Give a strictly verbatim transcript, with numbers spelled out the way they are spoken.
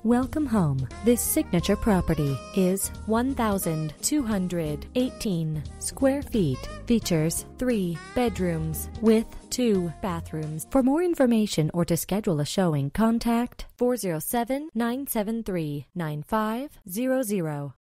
Welcome home. This signature property is one thousand two hundred eighteen square feet. Features three bedrooms with two bathrooms. For more information or to schedule a showing, contact four zero seven, nine seven three, nine five zero zero.